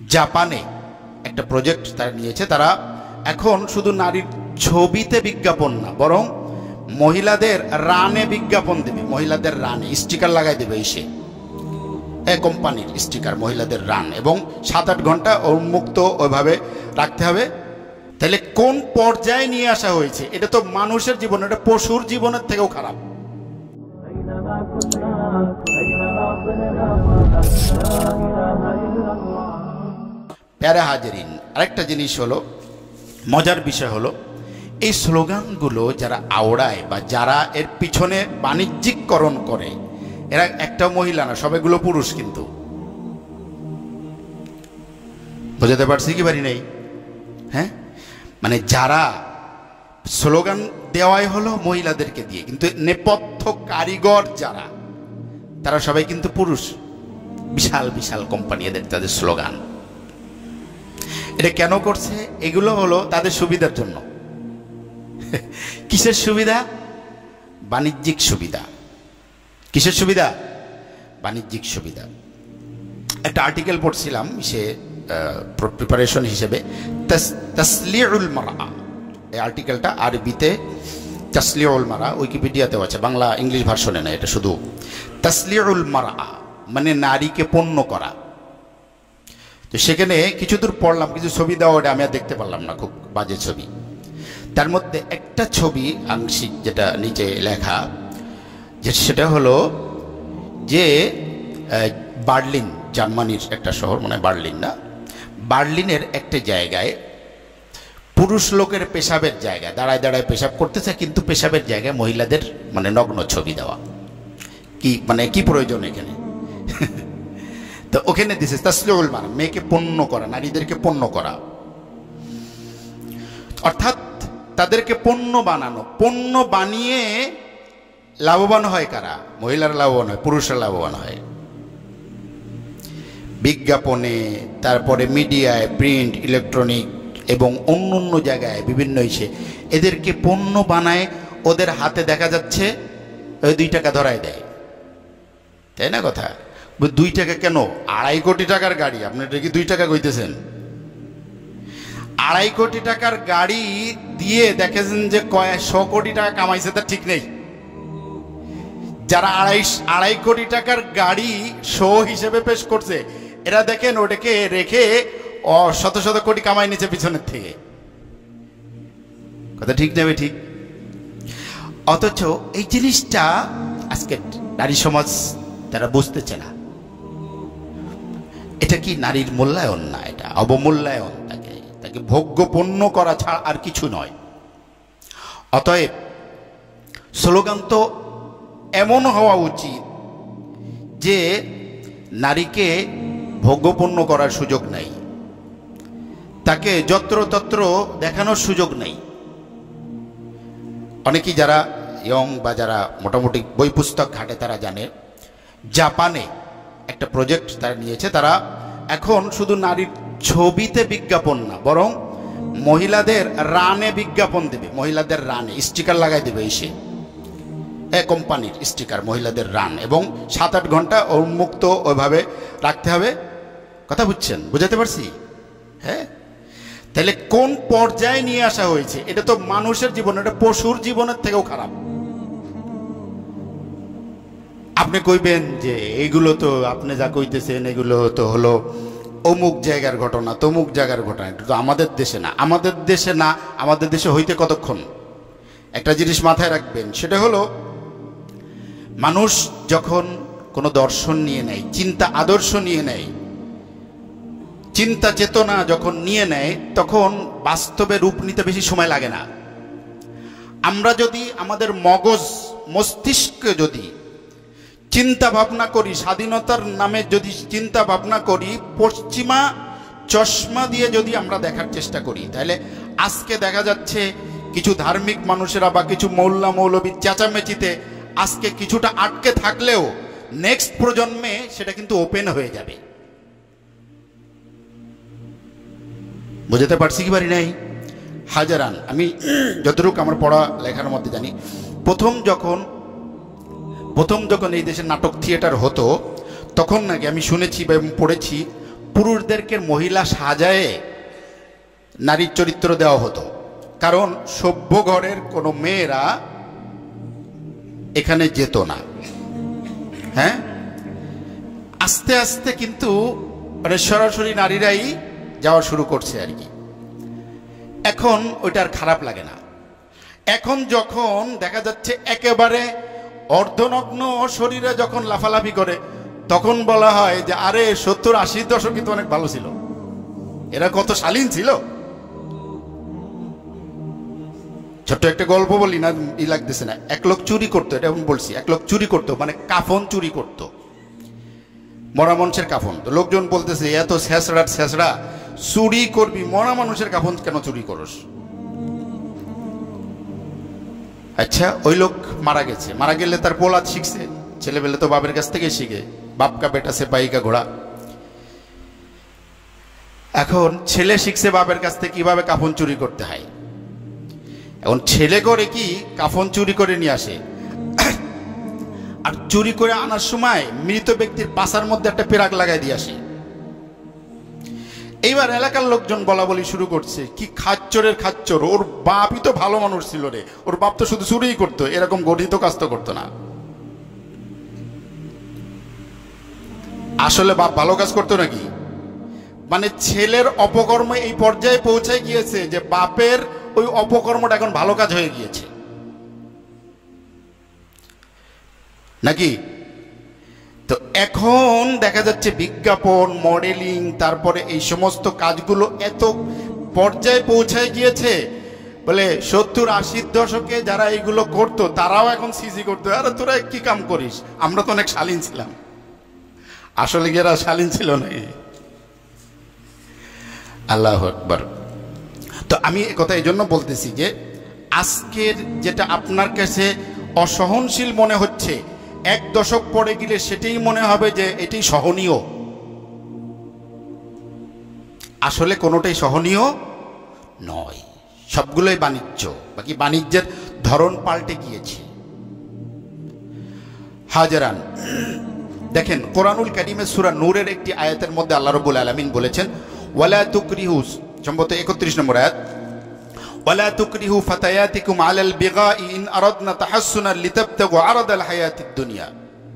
জাপানে একটা প্রজেক্ট তারা নিয়েছে। তারা এখন শুধু নারীর ছবিতে বিজ্ঞাপন না, বরং মহিলাদের রানে বিজ্ঞাপন দেবে। মহিলাদের রানে স্টিকার লাগাই দেবে, এসে কোম্পানির স্টিকার মহিলাদের রান, এবং 7-8 ঘন্টা উন্মুক্ত ওইভাবে রাখতে হবে। তাহলে কোন পর্যায়ে নিয়ে আসা হয়েছে? এটা তো মানুষের জীবন, এটা পশুর জীবনের থেকেও খারাপ। প্যারা হাজারিন, আরেকটা জিনিস হলো, মজার বিষয় হলো, এই স্লোগানগুলো যারা আওড়ায় বা যারা এর পিছনে বাণিজ্যিককরণ করে, এরা একটা মহিলা না, সবগুলো পুরুষ। কিন্তু বোঝাতে পারছি কি পারি নাই? হ্যাঁ, মানে যারা স্লোগান দেওয়াই হলো মহিলাদেরকে দিয়ে, কিন্তু নেপথ্য কারিগর যারা, তারা সবাই কিন্তু পুরুষ। বিশাল বিশাল কোম্পানি, এদের তাদের স্লোগান। এটা কেন করছে? এগুলো হলো তাদের সুবিধার জন্য। কিসের সুবিধা? বাণিজ্যিক সুবিধা। কিসের সুবিধা? বাণিজ্যিক সুবিধা। একটা আর্টিকেল পড়ছিলাম, সে প্রিপারেশন হিসেবে, তাসলিউল মারআ। এই আর্টিকেলটা আরবিতে তাসলিউল মারআ, উইকিপিডিয়াতেও আছে, বাংলা ইংলিশ ভার্সনে না, এটা শুধু তাসলিউল মারআ, মানে নারীকে পণ্য করা। তো সেখানে কিছু দূর পড়লাম, কিছু ছবি দেওয়া, ওটা আমি আর দেখতে পারলাম না, খুব বাজে ছবি। তার মধ্যে একটা ছবি আংশিক, যেটা নিচে লেখা, যে সেটা হলো যে বার্লিন, জার্মানির একটা শহর, মানে বার্লিন না, বার্লিনের একটা জায়গায় পুরুষ লোকের পেশাবের জায়গায় দাঁড়ায় দাঁড়ায় পেশাব করতেছে, কিন্তু পেশাবের জায়গায় মহিলাদের মানে নগ্ন ছবি দেওয়া। কি মানে কি প্রয়োজন এখানে? তো ওখানে দিছে তাসলিউল মারআ, মেয়েকে পণ্য করা, নারীদেরকে পণ্য করা, অর্থাৎ তাদেরকে পণ্য বানানো। পণ্য বানিয়ে লাভবান হয় কারা? মহিলারা লাভবান হয়, পুরুষরা লাভবান হয় বিজ্ঞাপনে, তারপরে মিডিয়ায়, প্রিন্ট, ইলেকট্রনিক এবং অন্য অন্য জায়গায় বিভিন্ন ইসে এদেরকে পণ্য বানায়। ওদের হাতে দেখা যাচ্ছে ওই 2 টাকা ধরায় দেয়, তাই না কথা? 2 টাকা কেন? 2.5 কোটি টাকার গাড়ি, আপনি এটা কি 2 টাকা কইতেছেন? 2.5 কোটি টাকার গাড়ি দিয়ে দেখেছেন যে কয়েকশো কোটি টাকা কামাইছে, তা ঠিক নেই। যারা 2.5 কোটি টাকার গাড়ি শো হিসেবে পেশ করছে, এরা দেখেন ওটাকে রেখে শত শত কোটি কামাই নিচ্ছে পিছনের থেকে। কথা ঠিক নেবে? ঠিক। অথচ এই জিনিসটা আজকে নারী সমাজ তারা বুঝতেছে না। এটা কি নারীর মূল্যায়ন না, এটা অবমূল্যায়ন। তাকে ভোগ্য পণ্য করা ছাড়া আর কিছু নয়। অতএব স্লোগান তো এমন হওয়া উচিত যে নারীকে ভোগ্যপণ্য করার সুযোগ নাই, তাকে যত্রতত্র দেখানোর সুযোগ নেই। অনেকেই যারা ইয়ং বা যারা মোটামুটি বই পুস্তক ঘাটে, তারা জানে জাপানে একটা প্রজেক্ট তারা নিয়েছে। তারা এখন শুধু নারীর ছবিতে বিজ্ঞাপন না, বরং মহিলাদের রানে বিজ্ঞাপন দেবে। মহিলাদের রানে স্টিকার লাগাই দেবে, এসে কোম্পানির স্টিকার মহিলাদের রান, এবং 7-8 ঘন্টা উন্মুক্ত ওইভাবে রাখতে হবে। কথা বুঝছেন? বুঝাতে পারছি? হ্যাঁ। তাহলে কোন পর্যায়ে নিয়ে আসা হয়েছে? এটা তো মানুষের জীবন, এটা পশুর জীবনের থেকেও খারাপ। আপনি কইবেন যে এইগুলো তো আপনি যা কইতেছেন এগুলো তো হলো অমুক জায়গার ঘটনা, তমুক জায়গার ঘটনা। এটা তো আমাদের দেশে না। আমাদের দেশে না, আমাদের দেশে হইতে কতক্ষণ? একটা জিনিস মাথায় রাখবেন, সেটা হলো মানুষ যখন কোনো দর্শন নিয়ে নেয়, চিন্তা আদর্শ নিয়ে নেয়, চিন্তা চেতনা যখন নিয়ে নেয়, তখন বাস্তবে রূপ নিতে বেশি সময় লাগে না। আমরা যদি আমাদের মস্তিষ্কে যদি চিন্তা ভাবনা করি, স্বাধীনতার নামে যদি চিন্তা ভাবনা করি, পশ্চিমা চশমা দিয়ে যদি আমরা দেখার চেষ্টা করি, তাহলে আজকে দেখা যাচ্ছে কিছু ধার্মিক মানুষেরা বা কিছু মৌল্লা মৌলবীর চেঁচামেচিতে আজকে কিছুটা আটকে থাকলেও নেক্সট প্রজন্মে সেটা কিন্তু ওপেন হয়ে যাবে। বুঝতে পারছি কি পারি নাই? হাজারান, আমি যতটুকু আমার পড়া লেখার মধ্যে জানি, প্রথম যখন এই দেশে নাটক থিয়েটার হতো, তখন নাকি আমি শুনেছি বা পড়েছি, পুরুষদেরকে মহিলা সাজায়ে নারীর চরিত্র দেওয়া হতো, কারণ সভ্য ঘরের কোনো মেয়েরা এখানে যেত না। হ্যাঁ, আস্তে আস্তে কিন্তু মানে সরাসরি নারীরাই যাওয়া শুরু করছে আর কি। এখন ওইটার খারাপ লাগে না। এখন যখন দেখা যাচ্ছে একেবারে অর্ধনগ্ন শরীরে যখন লাফালাফি করে, তখন বলা হয় যে আরে 70-80 দশক কিন্তু অনেক ভালো ছিল, এরা কত শালীন ছিল। ছোট্ট একটা গল্প বলি না, ই লাগতেছে না। এক লোক চুরি করতো, এটা আমি বলছি, এক লোক চুরি করতো, মানে কাফন চুরি করতো, মরা মানুষের কাফন। তো লোকজন বলতেছে এত ছেঁচড়া চুরি করবি, মরা মানুষের কাফন কেন চুরি করস? আচ্ছা, ওই লোক মারা গেছে, মারা গেলে তার পোলাদ শিখছে, ছেলেবেলে তো বাপের কাছ থেকে শিখে, বাপ কা বেটা সিপাহি কা ঘোড়া। এখন ছেলে শিখছে বাপের কাছ থেকে কিভাবে কাফন চুরি করতে হয়। এখন ছেলে করে কি কাফন চুরি করে নিয়ে আসে, আর চুরি করে আনার সময় মৃত ব্যক্তির পাছার মধ্যে একটা পেরাক লাগাই দিয়ে আসে। এইবার এলাকার লোকজন বলা বলি শুরু করছে, কি খাচ্চরের খাচ্চর, ওর বাপই তো ভালো মানুষ ছিল রে, ওর বাপ তো শুধু চুরিই করতো, এরকম গঠিত কাজ তো করতো না। আসলে বাপ ভালো কাজ করতো নাকি? মানে ছেলের অপকর্ম এই পর্যায়ে পৌঁছায় গিয়েছে যে বাপের ওই অপকর্মটা এখন ভালো কাজ হয়ে গিয়েছে নাকি? তো এখন দেখা যাচ্ছে বিজ্ঞাপন, মডেলিং, তারপরে এই সমস্ত কাজগুলো এত পর্যায়ে পৌঁছায় গিয়েছে, বলে 70-80 দশকে যারা এইগুলো করতো তারাও এখন সিজি করতো। আরে তোরা কি কাম করিস, আমরা তো অনেক শালীন ছিলাম। আসলে কি এরা শালীন ছিল নাকি? আল্লাহু আকবার। তো আমি কথা এই জন্য বলতেছি যে আজকের যেটা আপনার কাছে অসহনশীল মনে হচ্ছে, 1 দশক পরে গেলে সেটাই মনে হবে যে এটাই সহনীয়। আসলে কোনোটাই সহনীয় নয়, সবগুলোই বাণিজ্য। বাকি বাণিজ্যের ধরন পাল্টে গিয়েছে। হাজারান, দেখেন কোরআনুল কারীমে সূরা নূরের একটি আয়াতের মধ্যে আল্লাহ রাব্বুল আলামিন বলেছেন, ওয়ালা তুকরিহু, সম্ভবত 31 নম্বর আয়াত, ওয়ালা তুকরিহু ফাতায়াতিকুম আলাল বিগাই ইন আরাদনা তাহাসসুনান লিতাবতাগু আরাদাল হায়াতিদ দুনিয়া।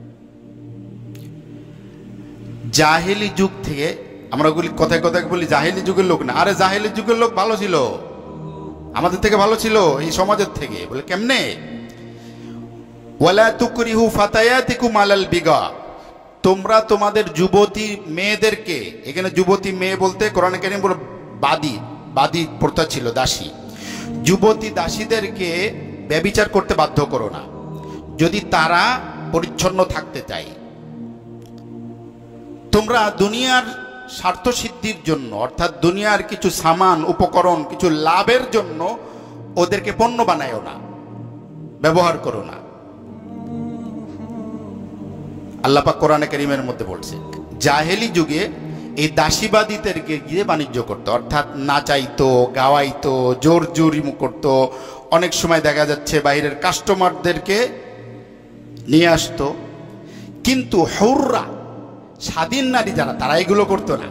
জাহেলি যুগ থেকে আমরা কথায় কথায় বলি জাহেলি যুগের লোক না, আরে জাহেলি যুগের লোক ভালো ছিল, আমাদের থেকে ভালো ছিল, এই সমাজের থেকে। বলে কেমনে? ওয়ালা তুকরিহু ফাতায়াতিকুম আলাল বিগা, তোমরা তোমাদের যুবতী মেয়েদেরকে, এখানে যুবতী মেয়ে বলতে কোরআনে কারীম বলে বাদী প্রথা ছিল, দাসী, যুবতী দাসীদেরকে ব্যভিচার করতে বাধ্য করো না যদি তারা পরিচ্ছন্ন থাকতে চায়। তোমরা দুনিয়ার স্বার্থ সিদ্ধির জন্য, অর্থাৎ দুনিয়ার কিছু সামান উপকরণ, কিছু লাভের জন্য ওদেরকে পণ্য বানায়ও না, ব্যবহার করো না। আল্লাহ পাক কোরআনে কারীমের মধ্যে বলছে জাহেলি যুগে এই দাসীবাদীদেরকে গিয়ে বাণিজ্য করতো, অর্থাৎ নাচাইতো, গাওয়াইতো, জোর জুরিমু করতো। অনেক সময় দেখা যাচ্ছে বাইরের কাস্টমারদেরকে নিয়ে আসতো। কিন্তু হুররা, স্বাধীন নারী যারা, তারা এগুলো করতো না।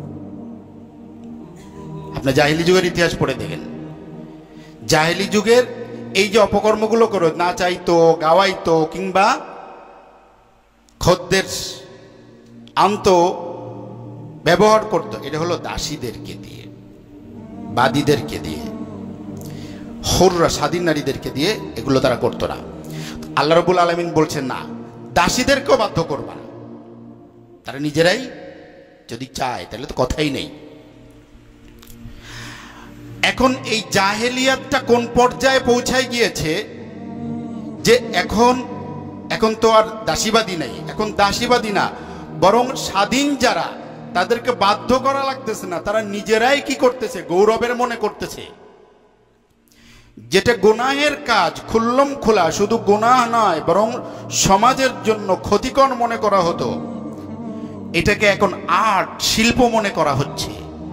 আপনি জাহেলি যুগের ইতিহাস পড়ে দেখেন, জাহেলি যুগের এই যে অপকর্মগুলো করো, নাচাইতো, গাওয়াইতো, কিংবা খদ্দের আনতো, ব্যবহার করত, এটা হলো দাসীদেরকে দিয়ে, বাদীদেরকে দিয়ে, হুররা স্বাধীন নারীদেরকে দিয়ে এগুলো তারা করতো না। আল্লাহ রাব্বুল আলামিন বলছেন না, দাসীদেরকেও বাধ্য করবা না, তারা নিজেরাই যদি চায় তাহলে তো কথাই নেই। এখন এই জাহেলিয়াতটা কোন পর্যায়ে পৌঁছায় গিয়েছে যে এখন তো আর দাসীবাদী নেই, এখন দাসীবাদী না, বরং স্বাধীন যারা, তাদেরকে বাধ্য করা লাগতেছে না, তারা নিজেরাই কি করতেছে, গৌরবের মনে করতেছে। যেটা গুনাহের কাজ, খুল্লম খোলা, শুধু গুনাহ নয় বরং সমাজের জন্য ক্ষতিকর মনে করা হতো, এটাকে এখন আর্ট, শিল্প মনে করা হচ্ছে।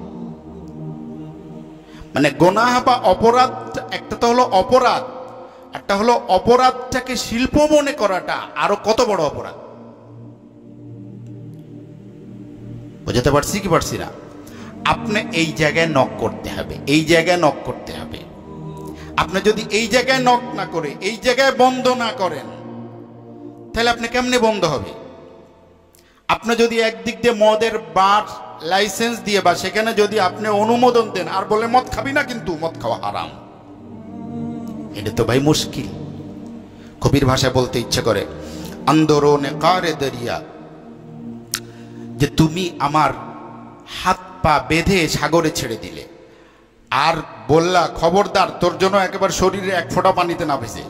মানে গুনাহ বা অপরাধ, একটা তো হলো অপরাধ, একটা হলো অপরাধটাকে শিল্প মনে করাটা আরো কত বড় অপরাধ। বোঝাতে পারছি কি পারছি না? আপনি এই জায়গায় নক করতে হবে, এই জায়গায় নক করতে হবে। আপনি যদি এই জায়গায় নক না করে এই জায়গায় বন্ধ না করেন, তাহলে আপনি কেমনে বন্ধ হবে? আপনি যদি একদিক দিয়ে মদের বার লাইসেন্স দিয়ে বা সেখানে যদি আপনি অনুমোদন দেন আর বলে মদ খাবি না, কিন্তু মদ খাওয়া হারাম, এটা তো ভাই মুশকিল। কবির ভাষায় বলতে ইচ্ছে করে, আন্দোলনে কারে দরিয়া, যে তুমি আমার হাত পা বেঁধে সাগরে ছেড়ে দিলে আর বললা খবরদার তোর জন্য একেবারে শরীরে এক ফোঁটা পানিতে না ভেসে।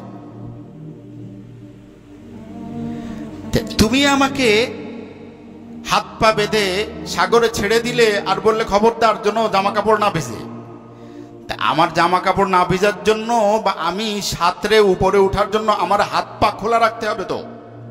তুমি আমাকে হাত পা বেঁধে সাগরে ছেড়ে দিলে আর বললে খবরদার জন্য জামা কাপড় না ভেসে। তা আমার জামা কাপড় না ভিজার জন্য বা আমি সাঁতরে উপরে ওঠার জন্য আমার হাত পা খোলা রাখতে হবে তো।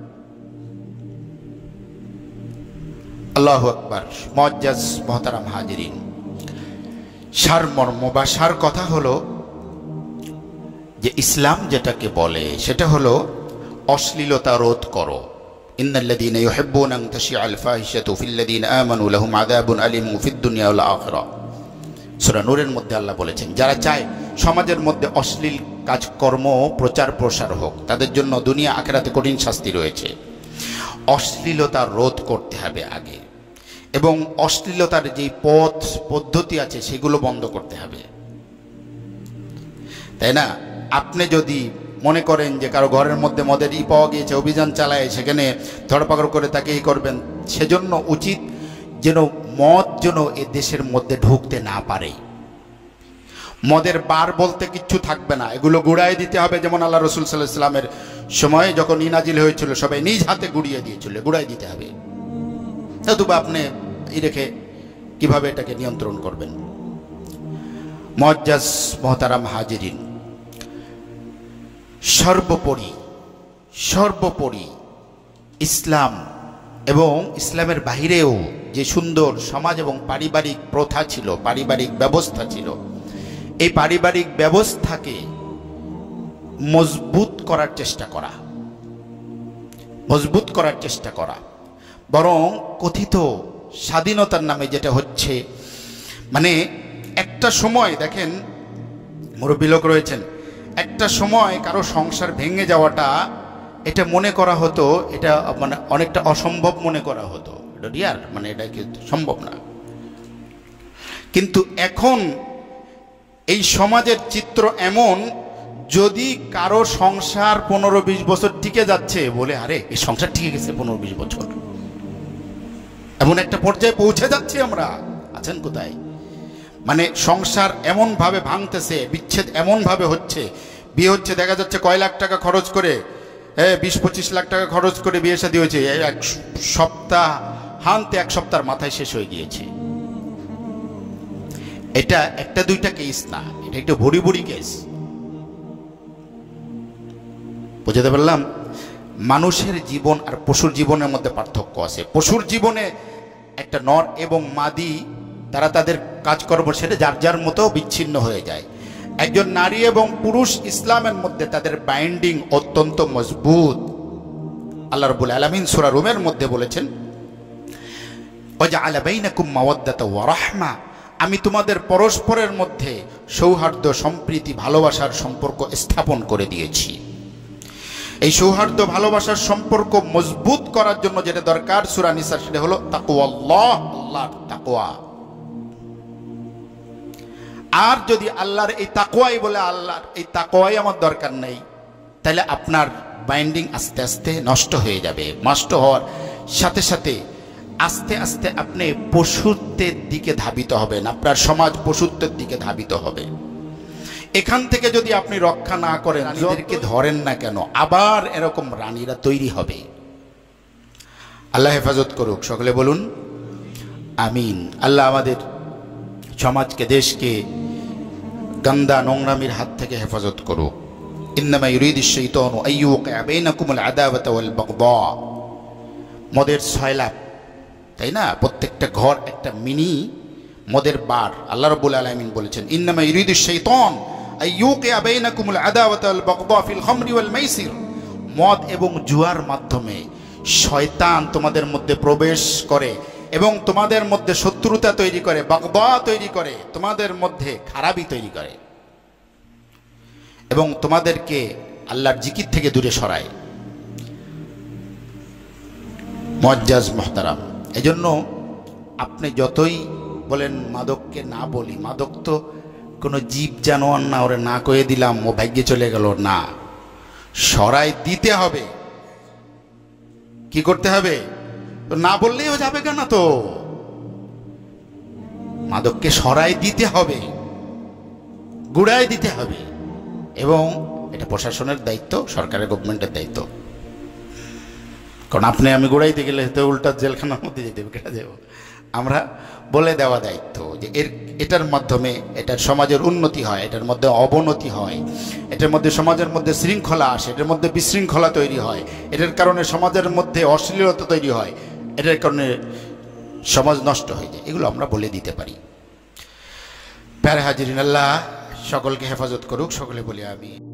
আল্লাহু আকবার। মুআজ্জাজ মুহতারাম হাজিরিন, সারমর্ম বা সার কথা হলো যে ইসলাম যেটাকে বলে সেটা হলো অশ্লীলতা রোধ করো। ইন্নাল্লাযীনা ইউহিব্বুনা আন তাশিআল ফাহিশাতু ফিল্লাযীনা আমানু লাহুম আযাবুন আলীমুন ফিদ দুনিয়া ওয়াল আখিরাহ। সূরা নূরের মধ্যে আল্লাহ বলেছেন, যারা চায় সমাজের মধ্যে অশ্লীল কাজকর্ম প্রচার প্রসার হোক, তাদের জন্য দুনিয়া আখিরাতে কঠিন শাস্তি রয়েছে। অশ্লীলতা রোধ করতে হবে আগে, এবং অশ্লীলতার যে পথ পদ্ধতি আছে সেগুলো বন্ধ করতে হবে, তাই না? আপনি যদি মনে করেন যে কারো ঘরের মধ্যে মদের পাওয়া গিয়েছে, অভিযান চালায় সেখানে ধরপাকড় করে তাকে করবেন, সেজন্য উচিত যেন মদ যেন এ দেশের মধ্যে ঢুকতে না পারে। মদের বার বলতে কিচ্ছু থাকবে না, এগুলো গুড়াই দিতে হবে। যেমন আল্লাহ রসুল সাল্লাল্লাহু আলাইহি ওয়াসাল্লামের সময়ে যখন ইনাজিল হয়েছিল, সবাই নিজ হাতে গুড়িয়ে দিয়েছিল, গুড়াই দিতে হবে। নতুবা আপনি রেখে কিভাবে এটাকে নিয়ন্ত্রণ করবেন? মুআজ্জাজ মুহতারাম হাজিরিন, সর্বোপরি ইসলাম এবং ইসলামের বাহিরেও যে সুন্দর সমাজ এবং পারিবারিক প্রথা ছিল, পারিবারিক ব্যবস্থা ছিল, এই পারিবারিক ব্যবস্থাকে মজবুত করার চেষ্টা করা, বরং কথিত স্বাধীনতার নামে যেটা হচ্ছে, মানে একটা সময় দেখেন, মুরব্বী লোক রয়েছেন, একটা সময় কারো সংসার ভেঙে যাওয়াটা এটা মনে করা হতো, এটা মানে অনেকটা অসম্ভব মনে করা হতো, এটা রিয়ার, মানে এটা কিন্তু সম্ভব না। কিন্তু এখন এই সমাজের চিত্র এমন, যদি কারো সংসার 15-20 বছর টিকে যাচ্ছে, বলে আরে এই সংসার টিকে গেছে 15-20 বছর, এমন একটা পর্যায়ে পৌঁছে যাচ্ছি আমরা। আছেন কোথায়? মানে সংসার এমন ভাবে ভাঙতেছে, বিচ্ছেদ এমন ভাবে হচ্ছে, বিয়ে হচ্ছে দেখা যাচ্ছে কয় লাখ টাকা খরচ করে, 20-25 লাখ টাকা খরচ করে বিয়ে শাদী হয়েছে, এক সপ্তাহের মাথায় শেষ হয়ে গিয়েছে। এটা একটা দুইটা কেস না, এটা একটা ভরি ভরি কেস। বুঝতে পারলাম? মানুষের জীবন আর পশুর জীবনের মধ্যে পার্থক্য আছে। পশুর জীবনে একটা নর এবং মাদি, তারা তাদের কাজকর্ম সেটা যার যার মতো বিচ্ছিন্ন হয়ে যায়। একজন নারী এবং পুরুষ ইসলামের মধ্যে তাদের বাইন্ডিং অত্যন্ত মজবুত। আল্লাহ রাব্বুল আলামিন সূরা রুমের মধ্যে বলেছেন, ওয়াজআলা বাইনাকুম মাওয়াদ্দাতা ওয়া রাহমা, আমি তোমাদের পরস্পরের মধ্যে সৌহার্দ্য, সম্প্রীতি, ভালোবাসার সম্পর্ক স্থাপন করে দিয়েছি। এই সৌহার্দ্য, ভালোবাসার সম্পর্ক মজবুত করার জন্য যেটা দরকার সূরা নিসা, সেটা হলো তাকওয়াল্লাহ, আল্লাহর তাকওয়া। আর যদি আল্লাহর এই তাকওয়াই বলে আল্লাহর এই তাকওয়াই আমার দরকার নেই, তাহলে আপনার বাইন্ডিং আস্তে আস্তে নষ্ট হয়ে যাবে। নষ্ট হওয়ার সাথে সাথে আস্তে আস্তে আপনি পশুত্বের দিকে ধাবিত হবেন, আপনার সমাজ পশুত্বের দিকে ধাবিত হবে। এখান থেকে যদি আপনি রক্ষা না করেন, রানীদেরকে ধরেন না কেন, আবার এরকম রানীরা তৈরি হবে। আল্লাহ হেফাজত করুক, সকলে বলুন আমিন। আল্লাহ আমাদের সমাজকে, দেশকে গন্দা নোংরামির হাত থেকে হেফাজত করুক। ইন্নামা ইউরিদুশ শাইতানু আইয়ুকিআ বাইনাকুমুল আদাওয়াতা ওয়াল বাগদা। মদের 6 লাখ, তাই না? প্রত্যেকটা ঘর একটা মিনি মদের বার। আল্লাহ রাব্বুল আলামিন বলেছেন, ইন্নামা ইউরিদুশ শাইতান আইয়ুকিআ বাইনাকুমুল আদাওয়াতা ওয়াল বাগদা ফিল খামরি ওয়াল মাইসির। মদ এবং জুয়ার মাধ্যমে শয়তান তোমাদের মধ্যে প্রবেশ করে এবং তোমাদের মধ্যে শত্রুতা তৈরি করে, বাগদা তৈরি করে, তোমাদের মধ্যে খারাপই তৈরি করে এবং তোমাদেরকে আল্লাহর জিকির থেকে দূরে সরায়। মুআজ্জাজ মুহতারাম, এজন্য আপনি যতই বলেন মাদককে না বলি, মাদক তো কোনো জীব জানোয়ার না, ওরে না কয়ে দিলাম ও ভাগ্যে চলে গেল, না, সরাই দিতে হবে। কি করতে হবে? তো না বললেও যাবে কেন, তো মাদককে সরাই দিতে হবে, গুড়াই দিতে হবে এবং এটা প্রশাসনের দায়িত্ব, সরকারের গভর্নমেন্টের দায়িত্ব। কারণ আপনি আমি গুড়াইতে গেলে তো উল্টা জেলখানার মধ্যে যেতে হবে, কেটে দেব। আমরা বলে দেওয়া দায়িত্ব যে এটার মাধ্যমে এটার সমাজের উন্নতি হয়, এটার মধ্যে অবনতি হয়, এটার মধ্যে সমাজের মধ্যে শৃঙ্খলা আসে, এটার মধ্যে বিশৃঙ্খলা তৈরি হয়, এটার কারণে সমাজের মধ্যে অশ্লীলতা তৈরি হয়, এটার কারণে সমাজ নষ্ট হয়ে যায়। এগুলো আমরা বলে দিতে পারি। প্যারে হাজিরিন, আল্লাহ সকলকে হেফাজত করুক। সকলে বলি আমি।